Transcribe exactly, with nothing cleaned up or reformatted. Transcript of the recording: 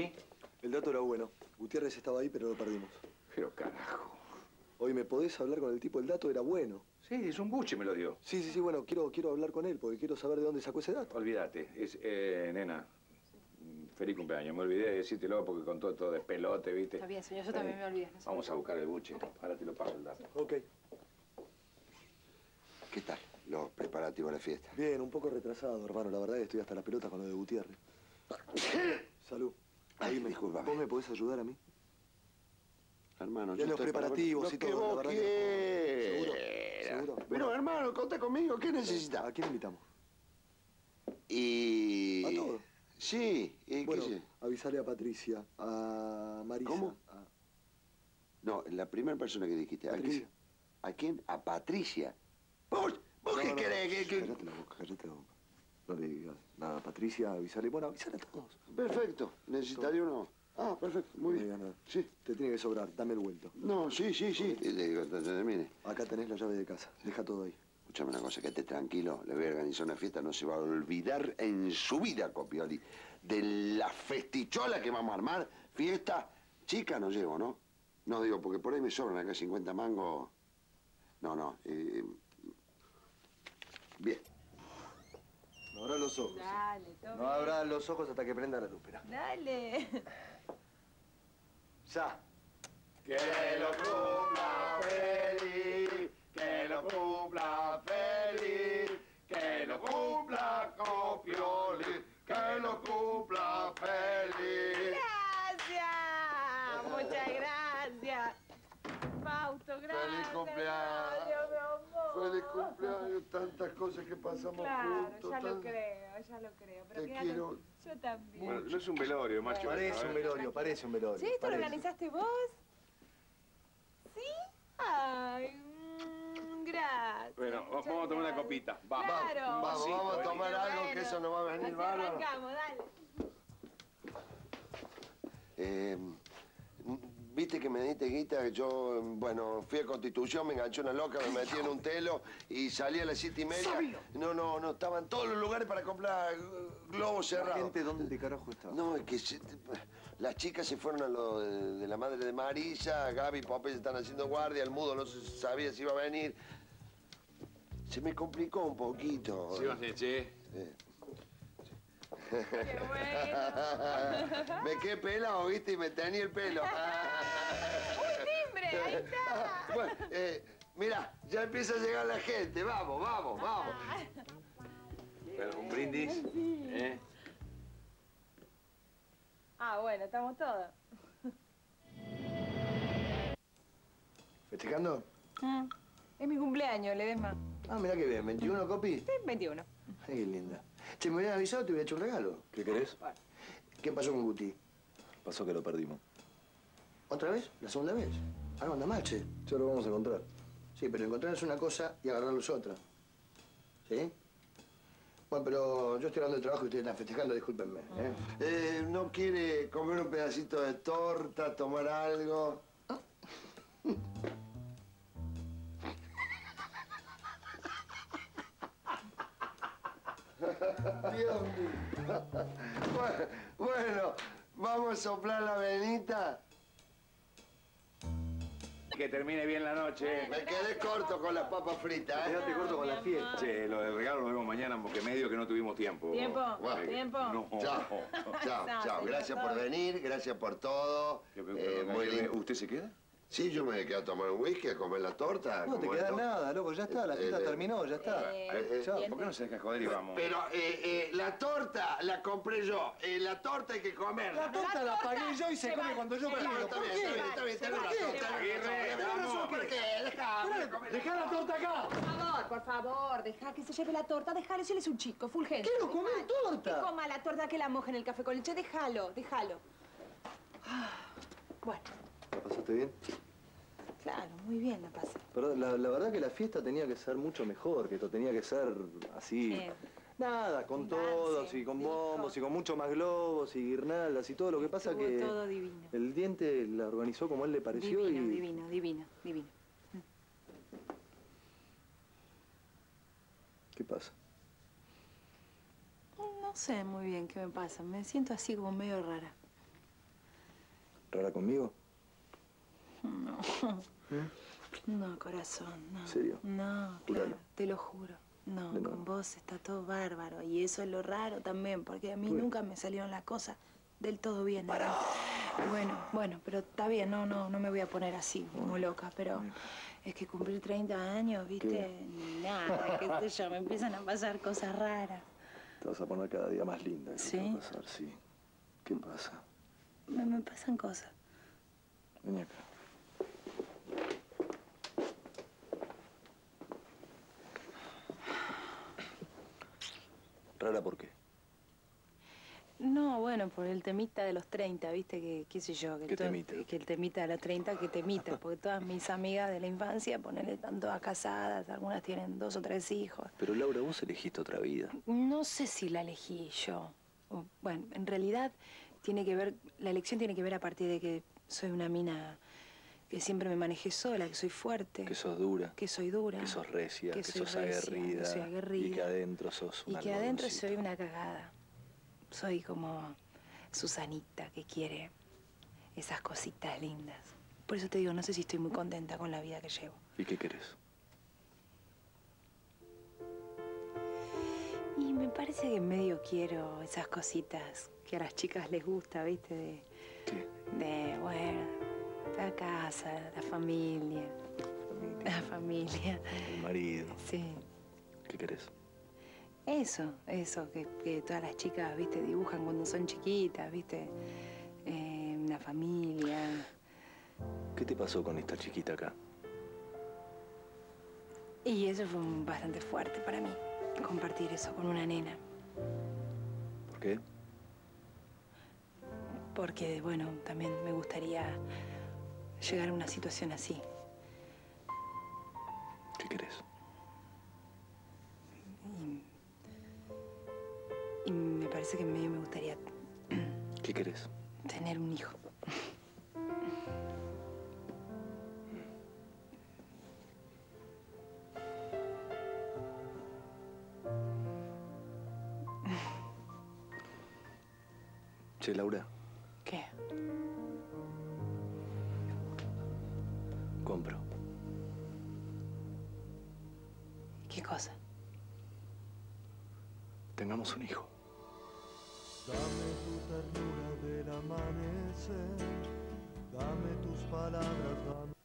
¿Y? El dato era bueno. Gutiérrez estaba ahí, pero lo perdimos. Pero carajo. Oye, ¿me podés hablar con el tipo? El dato era bueno. Sí, es un buche, me lo dio. Sí, sí, sí, bueno, quiero, quiero hablar con él porque quiero saber de dónde sacó ese dato. Olvídate. Es, eh, nena, feliz cumpleaños. Me olvidé de decírtelo porque con todo, todo de pelote, ¿viste? Está bien, señor, yo también me olvidé. No se Vamos a buscar el buche. Ahora te lo paso el dato. Ok. ¿Qué tal los preparativos de la fiesta? Bien, un poco retrasado, hermano. La verdad es que estoy hasta las pelotas con lo de Gutiérrez. Salud. Ay, Dime, discúlpame. ¿vos me podés ayudar a mí? Hermano, Ya yo los estoy para- preparativos Lo y que todo, la vos verdad que- quieras. ¿Seguro? ¿Seguro? Pero, hermano, contá conmigo. ¿Qué necesitas? ¿A quién invitamos? Y... A todos. Sí. ¿Y Bueno, qué sé? avisale a Patricia, a Marisa. ¿Cómo? a- No, la primera persona que dijiste. ¿A Patricia. quién? ¿A quién? A Patricia. ¿Vos, vos No, qué no, querés? ¿Qué- qué- Cállate la boca, cállate la boca. No le digas nada a Patricia, avisale. Bueno, avisale a todos. Perfecto. ¿Necesitaría uno? Ah, perfecto. Muy No bien. digas nada. Sí. Te tiene que sobrar, dame el vuelto. No, sí, sí, sí. Y le digo, entonces, mire, Acá tenés la llave de casa, deja todo ahí. escúchame una cosa, quédate tranquilo. Le voy a organizar una fiesta, no se va a olvidar en su vida, Copioli, de la festichola que vamos a armar. Fiesta chica no llevo, ¿no? No digo, porque por ahí me sobran acá cincuenta mangos. No, no. eh, Bien. No abras los ojos. Dale, tome. No abras los ojos hasta que prenda la luz, espera. Dale. Ya. Que lo cumpla feliz, que lo cumpla feliz, que lo cumpla Copioli, que lo cumpla feliz. Gracias. Muchas gracias. Fausto, gracias. Feliz cumpleaños. Dios, mi amor. Feliz cumpleaños, tantas cosas que pasamos Claro, juntos. ya lo tan- creo, ya lo creo. Pero Te quédate- quiero. Yo también. Bueno, no es un velorio, macho. Parece un velorio, parece un velorio. ¿Sí? ¿Esto lo parece. organizaste vos? ¿Sí? Ay, mm, gracias. Bueno, muchas vamos a tomar una gracias. copita. Vamos. Claro. Vamos, vamos a tomar algo, Bueno, que eso no va a venir así bárbaro. arrancamos, dale. Eh, Viste que me diste guita, yo, bueno, fui a Constitución, me enganché una loca, me metí en un telo y salí a las siete y media. No, no, no, estaban todos los lugares para comprar eh, globos ¿La cerrados. gente dónde carajo estaba? No, es que se- las chicas se fueron a lo de, de la madre de Marisa, Gaby y Popeye están haciendo guardia, el mudo no se sabía si iba a venir. Se me complicó un poquito. Sí, Osneche. Eh. Qué bueno. Me quedé pelado, ¿viste? Y me tenía el pelo. ¡Un timbre! ¡Ahí está! Bueno, eh, mira, ya empieza a llegar la gente. Vamos, vamos, vamos. Pero un brindis. ¿Eh? Ah, bueno, estamos todos. ¿Festejando? Mm, Es mi cumpleaños, Ledesma. Ah, mirá que bien, ¿veintiuno, Copi? Sí, veintiuno. Ay, qué linda. Che, me hubieras avisado, te hubiera hecho un regalo. ¿Qué querés? ¿Qué pasó con Guti? Pasó que lo perdimos. ¿Otra vez? ¿La segunda vez? Algo anda mal, che. Ya lo vamos a encontrar. Sí, pero encontrar es una cosa y agarrarlo es otra. ¿Sí? Bueno, pero yo estoy hablando de trabajo y ustedes están festejando, discúlpenme. ¿eh? Eh, ¿No quiere comer un pedacito de torta, tomar algo? Dios mío. Bueno, bueno, vamos a soplar la venita. Que termine bien la noche. Me quedé corto con las papas fritas, ¿eh? Quédate corto con la fiesta. Che, lo del regalo lo vemos mañana porque medio que no tuvimos tiempo. ¿Tiempo? Bueno. ¿Tiempo? No. Chao, chao, No, chao. señor, Gracias por todo. venir, gracias por todo. ¿Qué- Eh, qué- muy qué- lindo. ¿Usted se queda? Sí, yo me quedé a tomar un whisky, a comer la torta. a No te comer queda todo. nada, loco, ya está, la fiesta Eh, terminó, ya está. Eh, Eh, chao. bien. ¿Por qué no se deja joder y vamos? Pero eh, eh, la torta la compré yo. Eh, la torta hay que comerla. La torta la pagué yo y se se come va, cuando yo se quiero. va, Está ¿Por bien, qué? está bien, está bien, está bien, va, la se torta, va. la Aguirre, torta. vamos. ¿Por qué? Dejame comer. ¡Dejá la torta acá! Por favor, por favor, deja que se lleve la torta, déjalo, si él es un chico, fulgente. Quiero comer torta. Que coma la torta que la moja en el café con leche, déjalo, déjalo. Ah, Bueno, ¿La pasaste bien? claro, muy bien la pasé. Pero la, la verdad que la fiesta tenía que ser mucho mejor, que esto tenía que ser así. Sí. Nada, con Dance, todos y con disco. bombos y con mucho más globos y guirnaldas y todo. Lo que pasa Estuvo que todo divino. el diente la organizó como él le pareció Divino, y... divino, divino, divino. ¿Qué pasa? No sé muy bien qué me pasa, me siento así como medio rara. ¿Rara conmigo? No. ¿Eh? No, corazón, no. ¿En serio? No, Júralo. claro, te lo juro. No, De con nuevo. vos está todo bárbaro. Y eso es lo raro también, porque a mí Bueno. nunca me salieron las cosas del todo bien. ¿Verdad? Bueno, bueno, pero está bien, no, no, no me voy a poner así, como loca, pero es que cumplir treinta años, ¿viste? Nada, qué sé yo, me empiezan a pasar cosas raras. Te vas a poner cada día más linda. ¿Qué ¿Sí? te va a pasar? Sí. ¿Qué pasa? Me, me pasan cosas. Vení acá. ¿Rara por qué? No, bueno, por el temita de los treinta, ¿viste? Que, qué sé yo. Que ¿Qué todo- temita? Que el temita de los treinta, que temita. Porque todas mis amigas de la infancia, ponele, están todas casadas, algunas tienen dos o tres hijos. Pero Laura, vos elegiste otra vida. No sé si la elegí yo. O, bueno, en realidad tiene que ver, la elección tiene que ver a partir de que soy una mina que siempre me manejé sola, que soy fuerte. Que sos dura. Que soy dura. Que sos recia. Que Que, soy sos recia, aguerrida. que soy aguerrida. Y que adentro sos Y una que adentro soy una cagada. Soy como Susanita que quiere esas cositas lindas. Por eso te digo, no sé si estoy muy contenta con la vida que llevo. ¿Y qué querés? Y me parece que medio quiero esas cositas que a las chicas les gusta, ¿viste? De, ¿Qué? de bueno, la casa, la familia, la familia. El marido. Sí. ¿Qué querés? Eso, eso, que, que todas las chicas, viste, dibujan cuando son chiquitas, viste, eh, una familia. ¿Qué te pasó con esta chiquita acá? Y eso fue un- bastante fuerte para mí, compartir eso con una nena. ¿Por qué? Porque, bueno, también me gustaría llegar a una situación así. ¿Qué querés? Y me parece que medio me gustaría ¿Qué querés? tener un hijo. Che, Laura, ¿Qué? compro. ¿Qué cosa? Tengamos un hijo. Dame tu ternura del amanecer, dame tus palabras, dame...